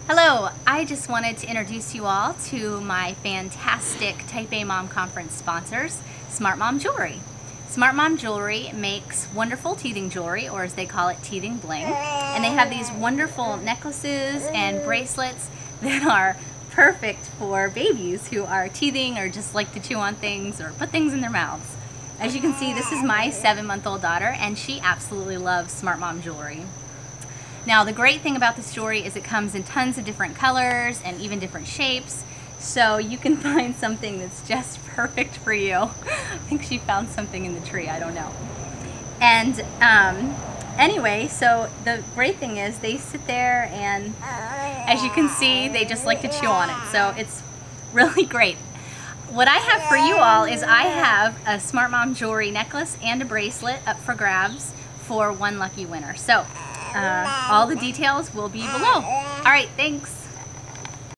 Hello, I just wanted to introduce you all to my fantastic Type A Mom Conference sponsors, Smart Mom Jewelry. Smart Mom Jewelry makes wonderful teething jewelry, or as they call it, teething bling. And they have these wonderful necklaces and bracelets that are perfect for babies who are teething or just like to chew on things or put things in their mouths. As you can see, this is my 7-month-old daughter, and she absolutely loves Smart Mom Jewelry. Now, the great thing about this jewelry is it comes in tons of different colors and even different shapes, so you can find something that's just perfect for you. I think she found something in the tree, I don't know. And anyway, so the great thing is they sit there and, as you can see, they just like to chew on it, so it's really great. What I have for you all is I have a Smart Mom Jewelry necklace and a bracelet up for grabs for one lucky winner. So all the details will be below. All right, thanks.